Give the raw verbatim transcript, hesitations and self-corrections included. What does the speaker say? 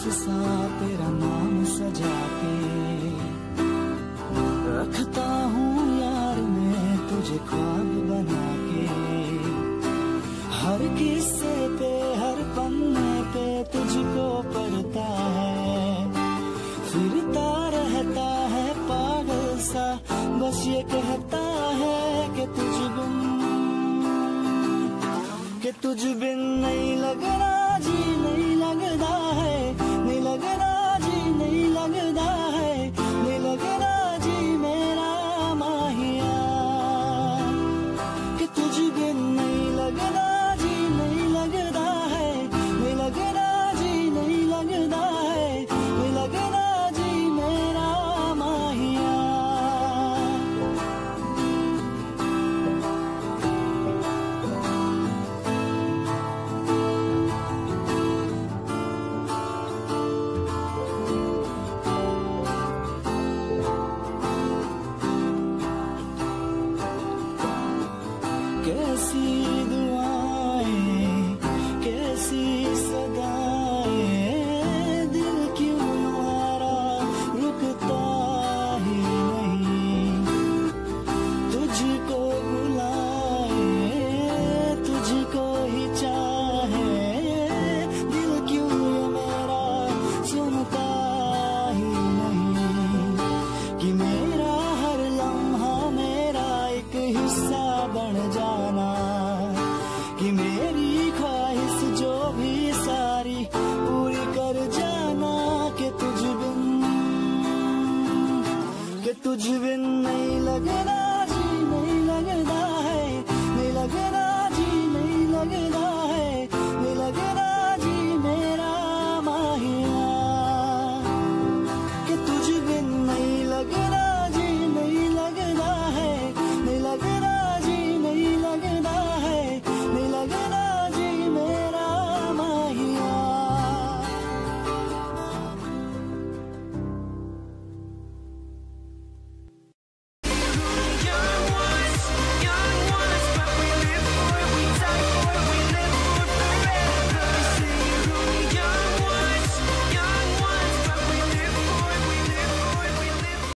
सा तेरा नाम सजा के रखता हूँ यार मैं तुझे ख्वाब बना के। हर किस्से पे हर पन्ने पे तुझको पढ़ता है, फिरता रहता है पागल सा, बस ये कहता है कि तुझ बिन कि तुझ बिन नहीं लगना जी नहीं लगता है, नहीं लगना जी नहीं लगता है, नहीं लगना जी मेरा माहिया। कि तुझ बिन नहीं लगना जी नहीं लगता है, नहीं लगना जी नहीं लगता है, नहीं लगना जी मेरा माहिया। कैसी दुआएं कैसी सदाएं, दिल क्यों हमारा रुकता ही नहीं। तुझको बुलाए तुझको ही चाहे, दिल क्यों ये मेरा सुनता ही नहीं। कि मेरा हर लम्हा मेरा एक हिस्सा बन जाना, कि मेरी ख्वाहिश जो भी सारी पूरी कर जाना। कि तुझ बिन कि तुझ बिन